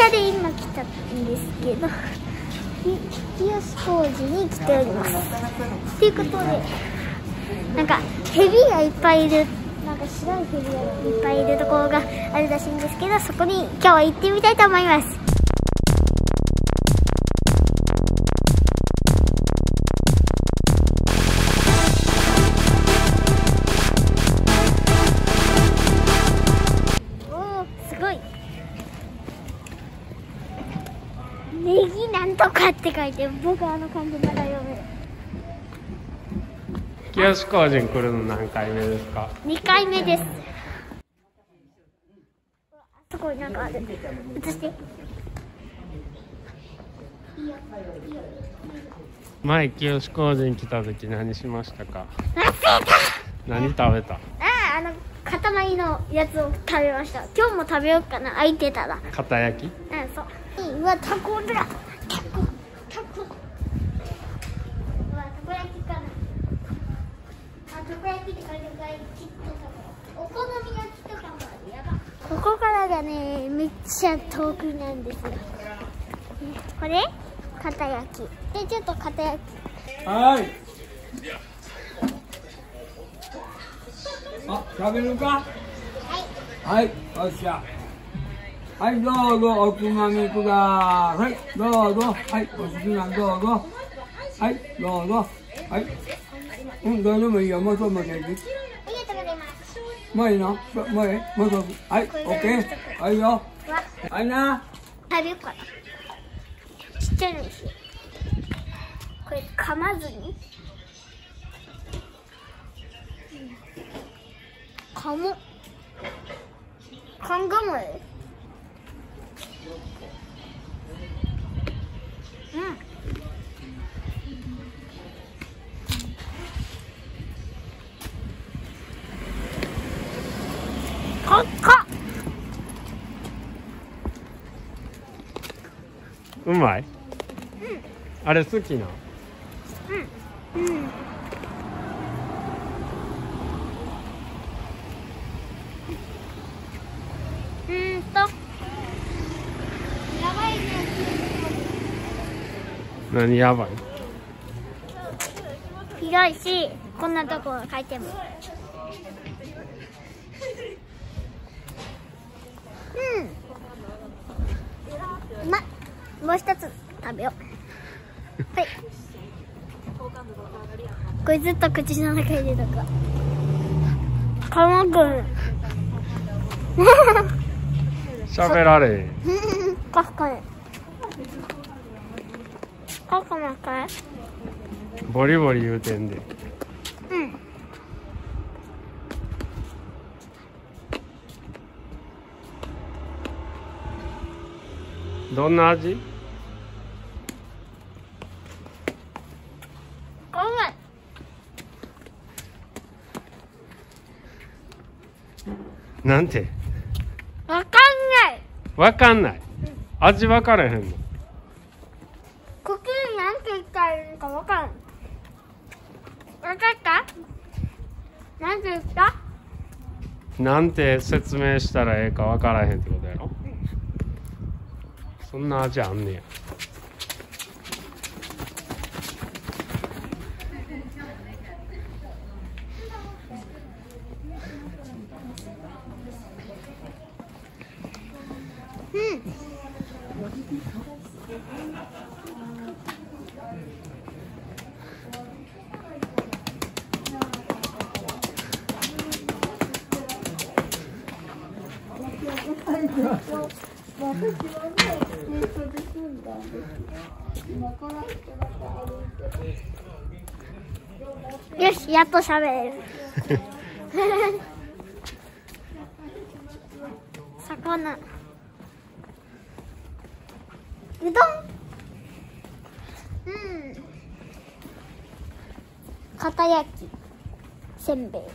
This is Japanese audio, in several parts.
車で今来たんですけど、日吉工事に来ております。ということで、なんかヘビがいっぱいいる、なんか白いヘビがいっぱいいるところがあるらしいんですけど、そこに今日は行ってみたいと思います。すごい。ネギなんとかって書いて、僕漢字まだ読める。 日吉工事に来るの何回目ですか ？2回目です。あそこになんかある。映して。 前日吉工事に来た時何しましたか？何食べた？ 塊のやつを食べました。今日も食べようかな、空いてたら。 片焼き？ そう。うわ、タコだ。タコ。うわ、たこ焼きかな。たこ焼きって書いてるから、お好み焼きとかもある。やば。ここからがね、めっちゃ遠くなんですよ。これ片焼き。で、ちょっと片焼き。 はい。食べるか。はい、よっしゃ。はい、どうぞおつまみください。どうぞ。はい、お好きなどうぞ。はい、どうぞ。はい。どうでもいいよ。もうそうもできる。 ありがとうございます。 もういいの？もういい？もうそう。はい、オッケー。はいよ。はいな。 食べようかな。ちっちゃいのにしよう。これ噛まずに。噛も。噛んがもえ。かっか。 うまい？あれ好きな？やばいね。 何やばい？ 広いし、こんなところ書いても。もう一つ食べよう。はい。これずっと口の中入れたか。かまくん。 喋られへん。 かすかね。かすかなかい。 ボリボリ言うてんで。どんな味？なんて？ わかんない。 わかんない。味わからへんの？ コキになんて言ったらいいのかわかんない。わかった？なんて言った？ なんて説明したらええかわからへんってことやろ？そんな味あんねや。 よし、やっと喋れる。魚。うどん。片焼き。せんべい。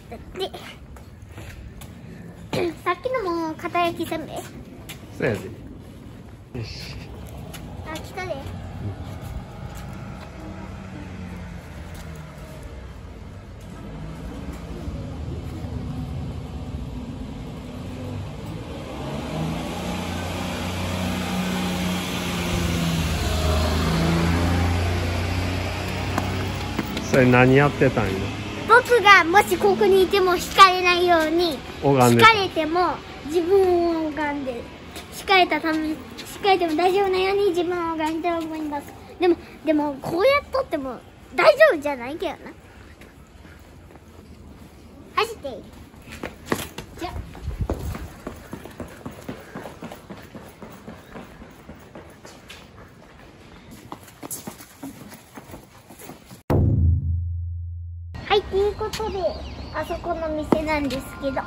で、さっきのも片焼きせんべい。 そうやで。よし。 あ、来たで。 それ何やってたんや。 僕がもしここにいても惹かれないように、惹拝んでかれても自分を拝んでる。惹かれても大丈夫なように自分を拝んで思います。でもこうやっとっても大丈夫じゃないけどな。走っていい。じゃはい、ということであそこの店なんですけど、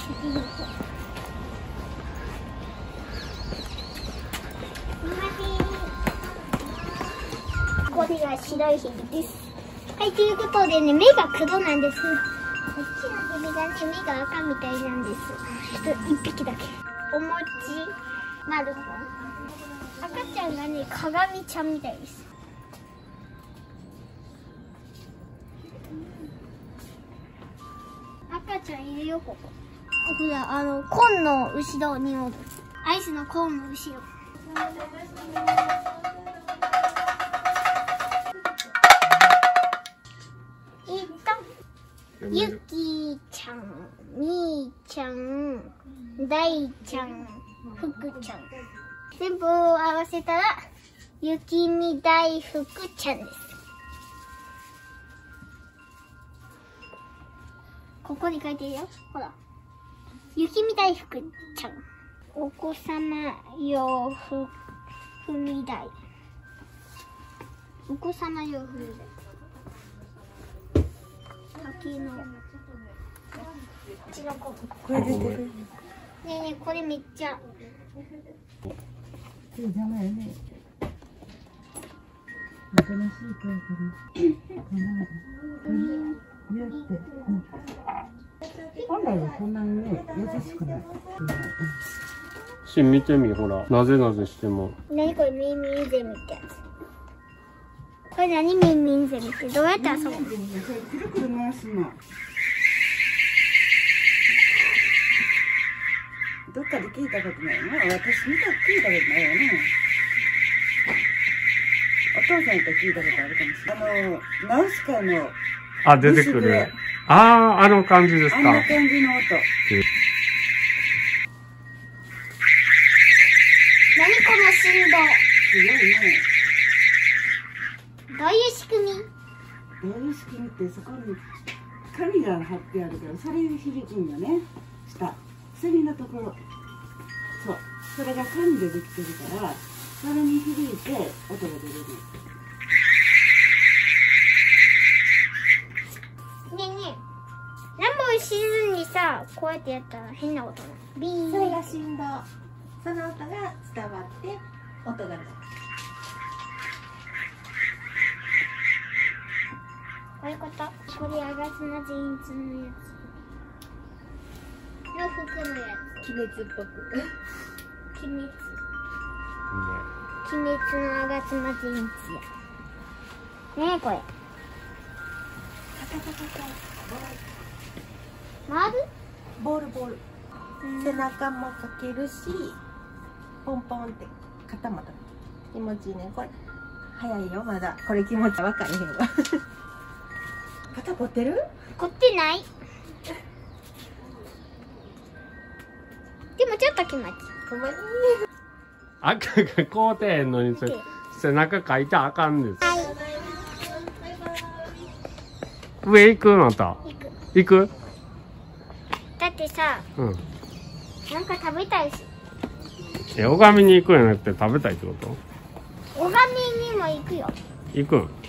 これが白いヘビです。はい、ということでね、目が黒なんです。こっちのヘビがね、目が赤みたいなんです。一匹だけ。お餅、マルコン。赤ちゃんがね、鏡ちゃんみたいです。赤ちゃんいるよ、ここ。ほら、コーンの後ろにおる。アイスのコーンの後ろ。ゆきちゃん、みーちゃん、だいちゃん、ふくちゃん。全部合わせたら、ゆきみだいふくちゃんです。ここに書いてるよ。ほら。ゆきみだいふくちゃん。お子様用ふみだい。お子様用ふみだい。これ出てる。ねえねえ、これめっちゃ。 邪魔やね。おとなしいから本来はそんなにね、優しくない。 見てみ、ほら。なぜしても。 何これ、ミンミンゼミってやつ。これ何ミンミンゼミってどうやって遊ぶの？ くるくる回すの。どっかで聞いたことないよね。私聞いたことないよね。お父さんと聞いたことあるかもしれない。ナウシカの。 あ、出てくる。あの感じですか。 あんな感じの音。 何この振動。 すごいね。 どういう仕組み？ どういう仕組みって、そこに紙が貼ってあるから、それに響くんよね。下。隅のところ。そう。それが紙でできてるから、それに響いて音が出るの。 ねえねえ。何もしずにさ、こうやってやったら変な音なの。ビーン。 それが振動。その音が伝わって音が鳴る。 こういうこと？これあがつな全員つのやつ。の服のやつ。 鬼滅っぽく。 鬼滅のあがつま全員つや。ねえこれ。回る？ ボール。背中もかけるし、ポンポンって肩も気持ちいいね。これ早いよ、まだ。これ気持ち分かんへんわ。肩凝ってる？ 凝ってない。でもちょっと気持ちいい。 ほんまに。 赤がこうてへんのに背中かいたらあかんです。上行くまた。行く？ だってさ、なんか食べたいし。 拝みに行くんやなくて食べたいってこと？ 拝みにも行くよ。 行くん？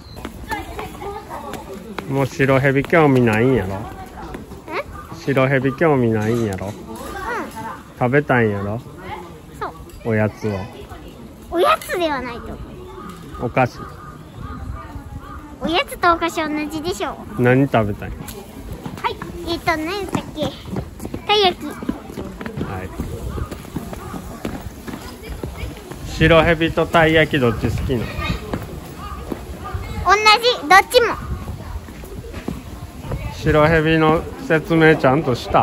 もう白蛇興味ないんやろ？白蛇興味ないんやろ？食べたいんやろ？ そう。 おやつを。 おやつではないと。 お菓子。 おやつとお菓子同じでしょ。 何食べたい？ はい。何だっけ？たい焼き。 はい。白蛇とたい焼きどっち好きなの？ 同じ、どっちも。 白蛇の説明ちゃんとした？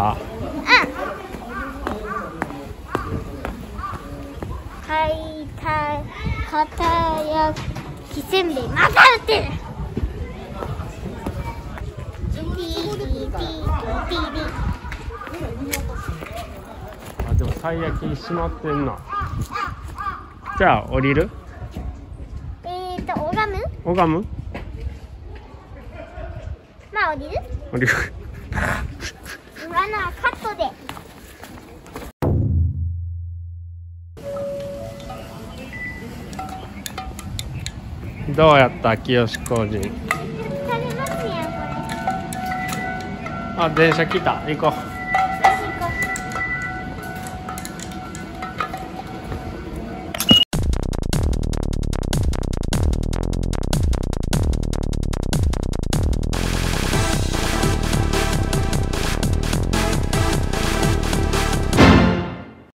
かた焼きせんべい。また売ってる。 たい焼き閉まってんな。じゃあ降りる？ 拝む？ 拝む？ まあ降りる？ 降りる。 今のはカットで。 どうやった清工人？ 食べますねこれ。 あ、電車来た。行こう。